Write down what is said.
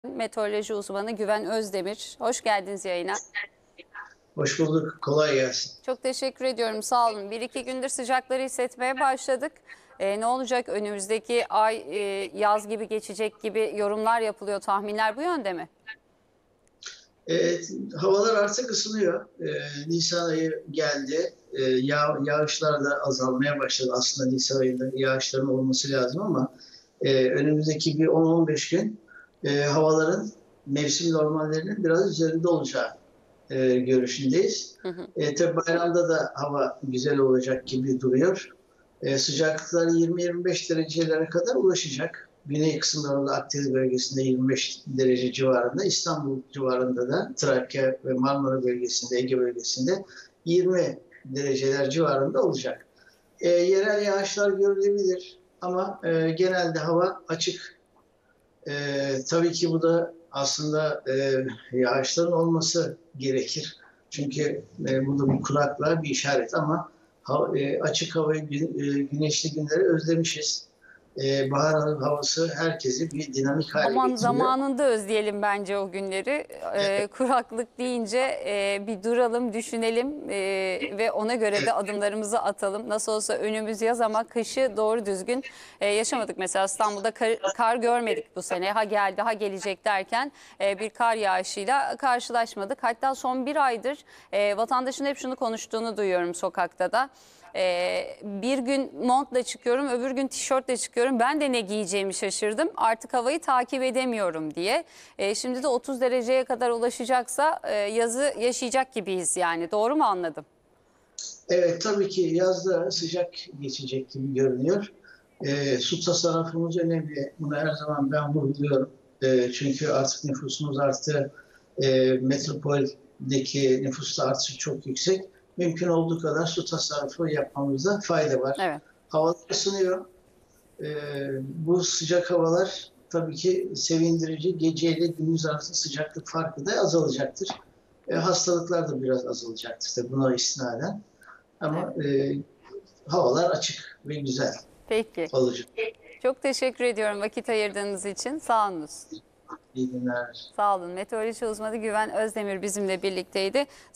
Meteoroloji uzmanı Güven Özdemir. Hoş geldiniz yayına. Hoş bulduk. Kolay gelsin. Çok teşekkür ediyorum. Sağ olun. Bir iki gündür sıcakları hissetmeye başladık. Ne olacak önümüzdeki ay yaz gibi geçecek gibi yorumlar yapılıyor. Tahminler bu yönde mi? Evet, havalar artık ısınıyor. Nisan ayı geldi. Yağışlar da azalmaya başladı. Aslında Nisan ayında yağışların olması lazım ama önümüzdeki bir 10-15 gün havaların mevsim normallerinin biraz üzerinde olacağı görüşündeyiz. Hı hı. Tabii bayramda da hava güzel olacak gibi duruyor. Sıcaklıklar 20-25 derecelere kadar ulaşacak. Güney kısımlarında Akdeniz bölgesinde 25 derece civarında, İstanbul civarında da Trakya ve Marmara bölgesinde, Ege bölgesinde 20 dereceler civarında olacak. Yerel yağışlar görülebilir ama genelde hava açık. Tabii ki bu da aslında yağışların olması gerekir. Çünkü bu da bir kuraklığa bir işaret ama açık hava, güneşli günleri özlemişiz. Bahar havası herkesi bir dinamik hale Aman getiriyor. zamanında özleyelim bence o günleri. Kuraklık deyince bir duralım, düşünelim ve ona göre de adımlarımızı atalım. Nasıl olsa önümüz yaz ama kışı doğru düzgün yaşamadık. Mesela İstanbul'da kar görmedik bu sene. Ha geldi, ha gelecek derken bir kar yağışıyla karşılaşmadık. Hatta son bir aydır vatandaşın hep şunu konuştuğunu duyuyorum sokakta da. Bir gün montla çıkıyorum, öbür gün tişörtle çıkıyorum. Ben de ne giyeceğimi şaşırdım. Artık havayı takip edemiyorum diye. Şimdi de 30 dereceye kadar ulaşacaksa yazı yaşayacak gibiyiz yani. Doğru mu anladım? Evet, tabii ki yazda sıcak geçecek gibi görünüyor. Su tasarrufumuz önemli. Bunu her zaman ben vurguluyorum. Çünkü artık nüfusumuz arttı. Metropoldeki nüfus da artışı çok yüksek. Mümkün olduğu kadar su tasarrufu yapmamızda fayda var. Evet. Havalar ısınıyor. Bu sıcak havalar tabii ki sevindirici. Gece ile gündüz arası sıcaklık farkı da azalacaktır. Hastalıklar da biraz azalacaktır tabii buna istinaden. Evet. Ama havalar açık ve güzel Peki. olacak. Çok teşekkür ediyorum vakit ayırdığınız için. Sağ olunuz. İyi günler. Sağ olun. Meteoroloji uzmanı Güven Özdemir bizimle birlikteydi.